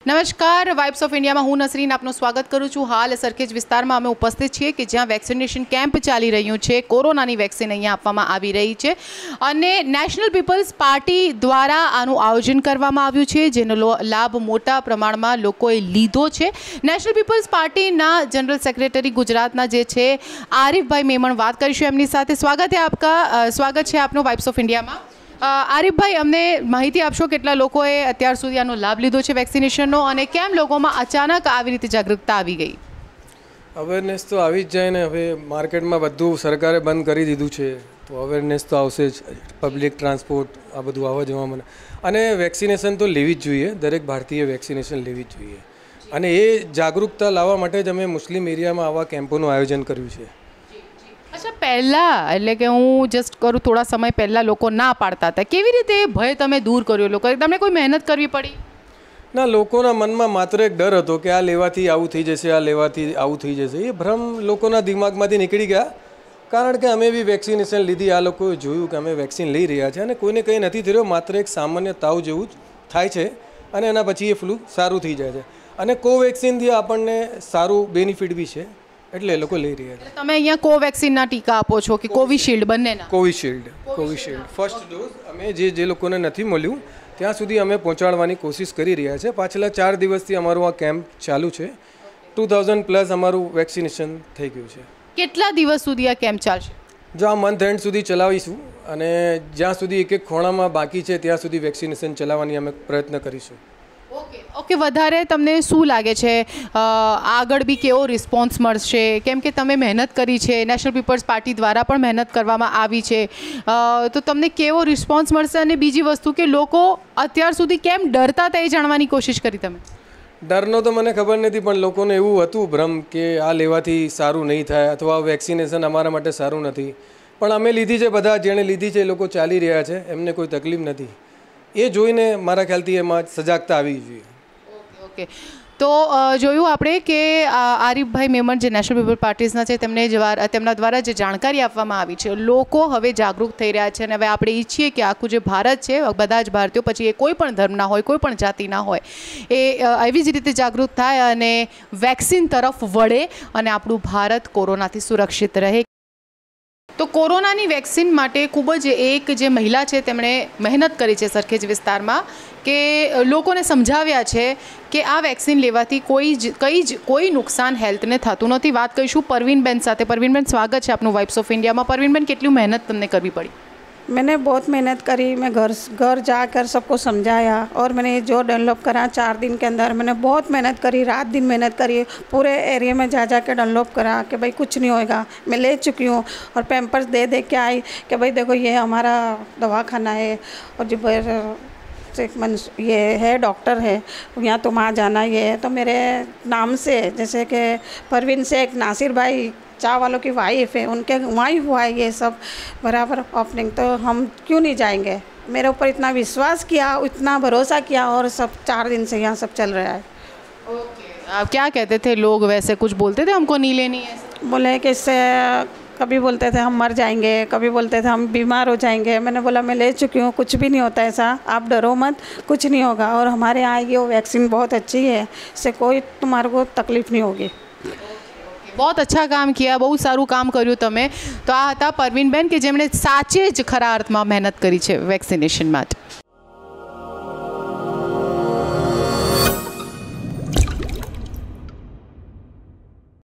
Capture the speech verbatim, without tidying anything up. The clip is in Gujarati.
નમસ્કાર, વાઇબ્સ ઓફ ઇન્ડિયામાં હું નસરીન આપનું સ્વાગત કરું છું। હાલ સરખેજ વિસ્તારમાં અમે ઉપસ્થિત છીએ કે જ્યાં વેક્સિનેશન કેમ્પ ચાલી રહ્યું છે। કોરોનાની વેક્સિન અહીંયા આપવામાં આવી રહી છે અને નેશનલ પીપલ્સ પાર્ટી દ્વારા આનું આયોજન કરવામાં આવ્યું છે, જેનો લાભ મોટા પ્રમાણમાં લોકોએ લીધો છે। નેશનલ પીપલ્સ પાર્ટીના જનરલ સેક્રેટરી ગુજરાતના જે છે આરિફભાઈ મેમણ વાત કરીશું એમની સાથે। સ્વાગત છે આપકા સ્વાગત છે આપનું વાઇબ્સ ઓફ ઇન્ડિયામાં। આરિફભાઈ, અમને માહિતી આપશો કેટલા લોકોએ અત્યાર સુધી આનો લાભ લીધો છે વેક્સિનેશનનો અને કેમ લોકોમાં અચાનક આવી રીતે જાગૃતતા આવી ગઈ? અવેરનેસ તો આવી જ જાય ને। હવે માર્કેટમાં બધું સરકારે બંધ કરી દીધું છે તો અવેરનેસ તો આવશે જ। પબ્લિક ટ્રાન્સપોર્ટ આ બધું આવવા જવામાં અને વેક્સિનેશન તો લેવી જ જોઈએ। દરેક ભારતીય વેક્સિનેશન લેવી જ જોઈએ અને એ જાગૃતતા લાવવા માટે જ અમે મુસ્લિમ એરિયામાં આવા કેમ્પોનું આયોજન કર્યું છે। અચ્છા, પહેલાં એટલે કે હું જસ્ટ કરું થોડા સમય પહેલાં લોકો ના પાડતા હતા, કેવી રીતે ભય તમે દૂર કર્યો? લોકો તમને કોઈ મહેનત કરવી પડી? ના, લોકોના મનમાં માત્ર એક ડર હતો કે આ લેવાથી આવું થઈ જશે, આ લેવાથી આવું થઈ જશે। એ ભ્રમ લોકોના દિમાગમાંથી નીકળી ગયા, કારણ કે અમે બી વેક્સિનેશન લીધી। આ લોકોએ જોયું કે અમે વેક્સિન લઈ રહ્યા છીએ અને કોઈને કંઈ નથી થયું, માત્ર એક સામાન્ય તાવ જેવું જ થાય છે અને એના પછી એ ફ્લૂ સારું થઈ જાય છે અને કોવેક્સિનથી આપણને સારું બેનિફિટ બી છે, એટલે એ લોકો લઈ રહ્યા છે। તમે અહીંયા કોવેક્સિનના ટીકા આપો છો કે કોવિશિલ્ડ? બંનેના? કોવિશિલ્ડ કોવિશિલ્ડ ફર્સ્ટ ડોઝ અમે જે જે લોકોને નથી મળ્યું ત્યાં સુધી અમે પહોંચાડવાની કોશિશ કરી રહ્યા છે। પાછલા ચાર દિવસથી અમારું આ કેમ્પ ચાલુ છે। ટુ થાઉઝન્ડ પ્લસ અમારું વેક્સિનેશન થઈ ગયું છે। કેટલા દિવસ સુધી આ કેમ્પ ચાલશે? જો આ મંથ એન્ડ સુધી ચલાવીશું અને જ્યાં સુધી એક એક ખોણામાં બાકી છે ત્યાં સુધી વેક્સિનેશન ચલાવવાની અમે પ્રયત્ન કરીશું। ઓકે ઓકે વધારે તમને શું લાગે છે આગળ બી કેવો રિસ્પોન્સ મળશે? કેમ કે તમે મહેનત કરી છે, નેશનલ પીપલ્સ પાર્ટી દ્વારા પણ મહેનત કરવામાં આવી છે, તો તમને કેવો રિસ્પોન્સ મળશે? અને બીજી વસ્તુ કે લોકો અત્યાર સુધી કેમ ડરતા હતા એ જાણવાની કોશિશ કરી તમે? ડરનો તો મને ખબર નથી, પણ લોકોને એવું હતું ભ્રમ કે આ લેવાથી સારું નહીં થાય અથવા વેક્સિનેશન અમારા માટે સારું નથી, પણ અમે લીધી છે। બધા જેણે લીધી છે એ લોકો ચાલી રહ્યા છે, એમને કોઈ તકલીફ નથી। એ જોઈને મારા ખ્યાલથી એમાં સજાગતા આવી જોઈએ। ઓકે ઓકે તો જોયું આપણે કે આરિફભાઈ મેમણ જે નેશનલ પીપલ પાર્ટીઝના છે તેમને તેમના દ્વારા જે જાણકારી આપવામાં આવી છે, લોકો હવે જાગૃત થઈ રહ્યા છે અને હવે આપણે ઈચ્છીએ કે આખું જે ભારત છે, બધા જ ભારતીયો, પછી એ કોઈ પણ ધર્મના હોય, કોઈ પણ જાતિના હોય, એ એવી જ રીતે જાગૃત થાય અને વેક્સિન તરફ વળે અને આપણું ભારત કોરોનાથી સુરક્ષિત રહે। તો કોરોનાની વેક્સિન માટે ખૂબ જ એક જે મહિલા છે તેમણે મહેનત કરી છે સરખેજ વિસ્તારમાં, કે લોકોને સમજાવ્યા છે કે આ વેક્સિન લેવાથી કોઈ જ કંઈ જ કોઈ નુકસાન હેલ્થને થતું નથી। વાત કરીશું પરવીનબેન સાથે। પરવીનબેન, સ્વાગત છે આપનું વાઇબ્સ ઓફ ઇન્ડિયામાં। પરવીનબેન, કેટલી મહેનત તમને કરવી પડી? मैंने बहुत मेहनत करी। मैं घर घर जाकर सबको समझाया और मैंने जो डनलॉप करा चार दिन के अंदर, मैंने बहुत मेहनत करी, रात दिन मेहनत करी। पूरे एरिया में जा जा के डनलॉप करा कि भाई कुछ नहीं होएगा। मैं ले चुकी हूँ और पैम्पर्स दे दे के आई कि भाई देखो ये हमारा दवाखाना है और जो एक मन ये है डॉक्टर है, यहाँ तुम आ जाना। ये तो मेरे नाम से, जैसे कि परवीन शेख, नासिर भाई चाय वालों की वाइफ है, उनके वहीं हुआ है ये सब बराबर ओपनिंग, तो हम क्यों नहीं जाएंगे? मेरे ऊपर इतना विश्वास किया, इतना भरोसा किया और सब चार दिन से यहाँ सब चल रहा है। ओके, आप क्या कहते थे? लोग वैसे कुछ बोलते थे हमको नहीं लेनी है? बोले कि इससे कभी बोलते थे हम मर जाएंगे, कभी बोलते थे हम बीमार हो जाएंगे। मैंने बोला मैं ले चुकी हूँ, कुछ भी नहीं होता ऐसा, आप डरो मत, कुछ नहीं होगा। और हमारे यहाँ ये वो वैक्सीन बहुत अच्छी है, इससे कोई तुम्हारे को तकलीफ नहीं होगी। बहुत अच्छा काम किया, बहुत साરું કામ કર્યું તમે। તો આ હતા પરવીનબેન કે જેમણે સાચે જ ખરા અર્થમાં મહેનત કરી છે વેક્સિનેશન માટે।